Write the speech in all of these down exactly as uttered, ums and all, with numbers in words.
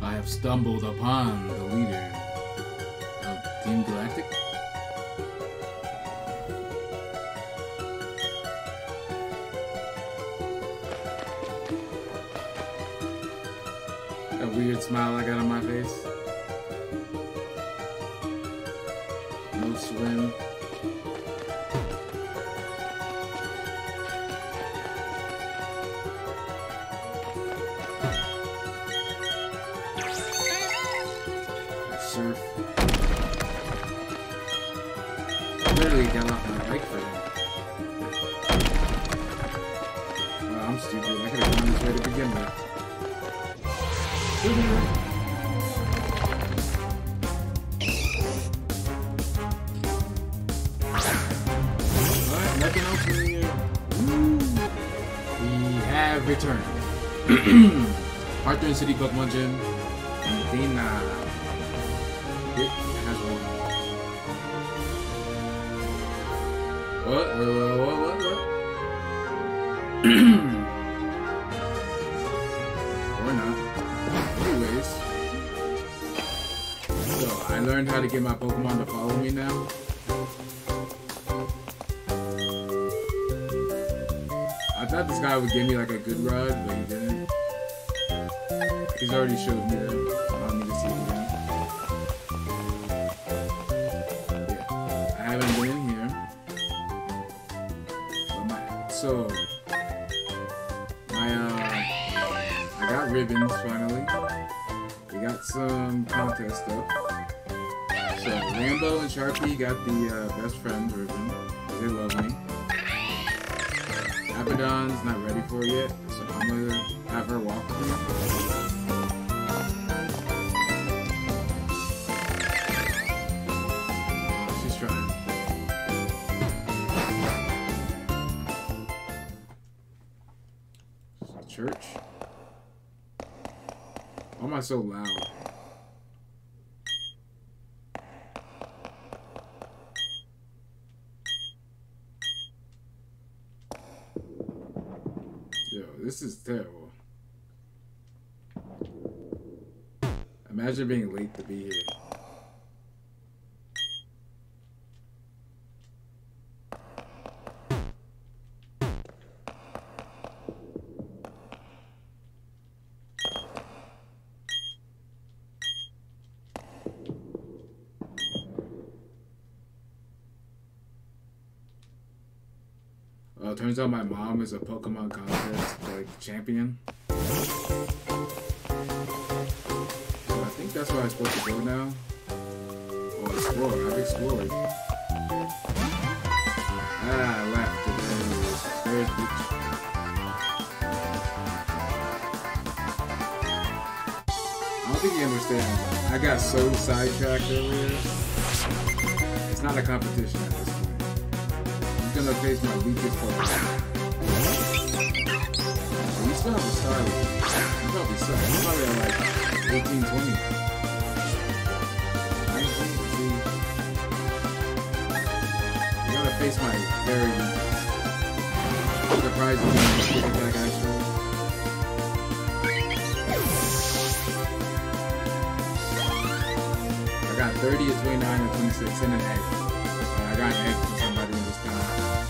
I have stumbled upon the leader of Team Galactic. That weird smile I got on my face. No swim. Surf. I literally got off my bike for him. Wow, I'm stupid. I could have gone this way to begin with. Alright, nothing else in here. We have returned. Arthur City Pokemon Gym. And Dina. It has one. What? What? What? What? What? What? Or not. Anyways. So, I learned how to get my Pokemon to follow me now. I thought this guy would give me like a good ride, but he didn't. He's already showed me that. I don't need to see it again. Yeah, I haven't been in here. But my, so, my, uh, I got ribbons finally. We got some contest stuff. So, Rambo and Sharpie got the uh, best friends ribbon. They love me. Abaddon's not ready for it yet, so I'm gonna have her walk with me. She's trying. Church? Why am I so loud? Yo, this is terrible. Imagine being late to be here. Uh, turns out my mom is a Pokemon contest like champion. So I think that's where I'm supposed to go now. Oh, explore. I've explored. Ah, I left. There's the... I don't think you understand. I got so sidetracked earlier. It's not a competition at this point. I'm gonna face my weakest Pokemon. Oh, you still have a star. You probably suck. You're probably at like eighteen, twenty. nineteen, see. You gotta face my very weakest. I'm surprised you didn't stick attack actually. I got thirty, a twenty-nine, and twenty-six in an egg. Uh, I got an egg from somebody in this town.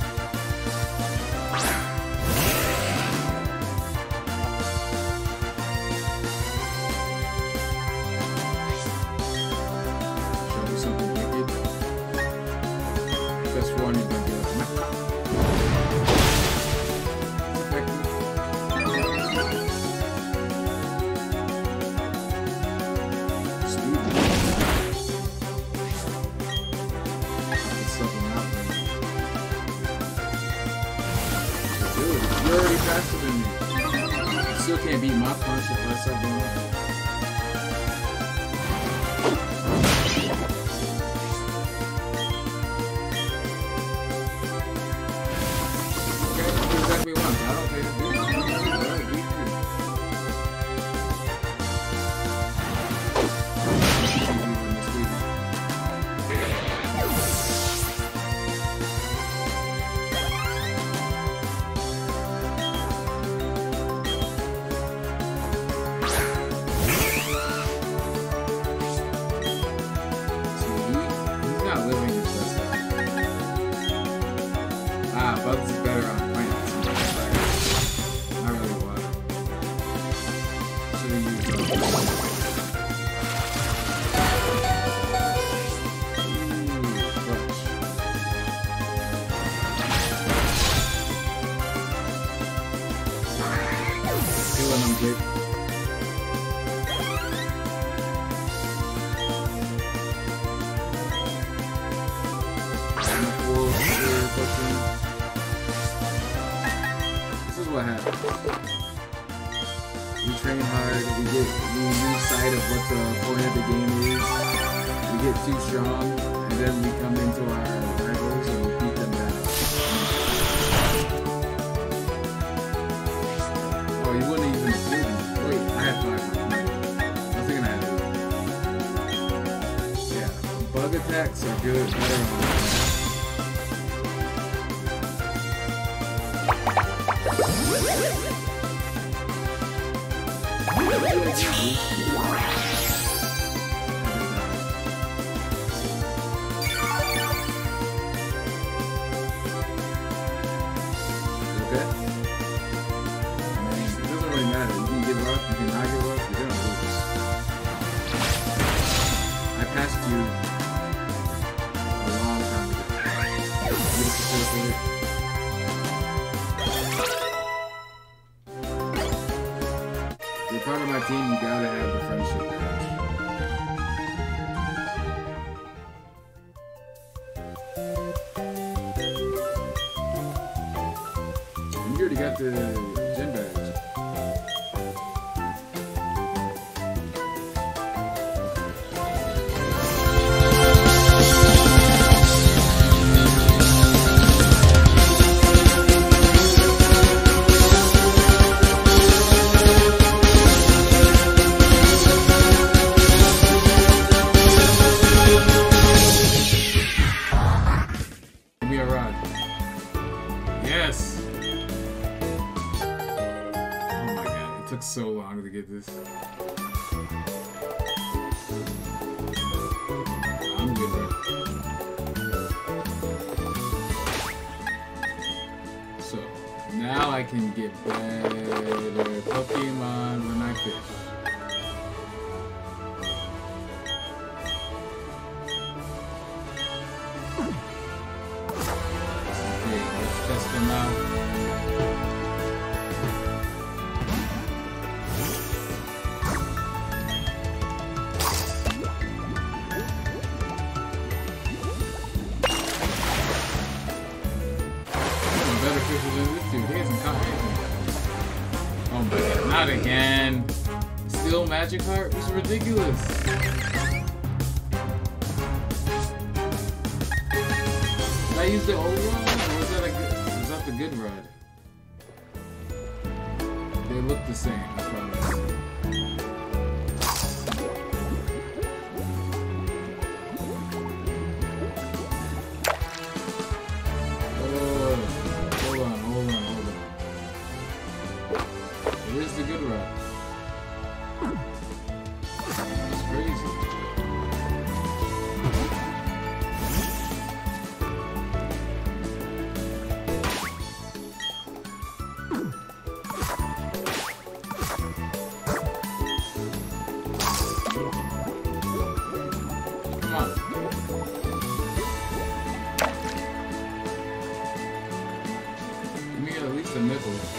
Show me something wicked. Just one is gonna get You're already faster than me. You still can't beat my punch if I start going up. Okay, do exactly what I don't care to do. actually use it. Killing him, Jake. This is what happens. We train hard, we get we lose sight of what the point of the game is. We get too strong, and then we come into our rivals and we beat them down. Oh, you wouldn't even include me. Wait, I had five. I was thinking I had eight. Yeah, bug attacks are good, better on okay? I mean, it doesn't really matter. You can give up, you can not give up, you're gonna lose. I passed you a long time ago. Beautiful circle. If you're part of my team, you gotta have the friendship match. And you already got the gym badge. Yes! Oh my god, it took so long to get this. I'm good, bro. So, now I can get better Pokemon when I fish. Test them out. Better fishes than this dude. He hasn't caught anything. Oh my god, not again. Still Magic Heart? This is ridiculous. Did I use the old one? The good rod. They look the same, I promise. Oh, hold on, hold on, hold on. It is the good rod. That's crazy. At least a nipple.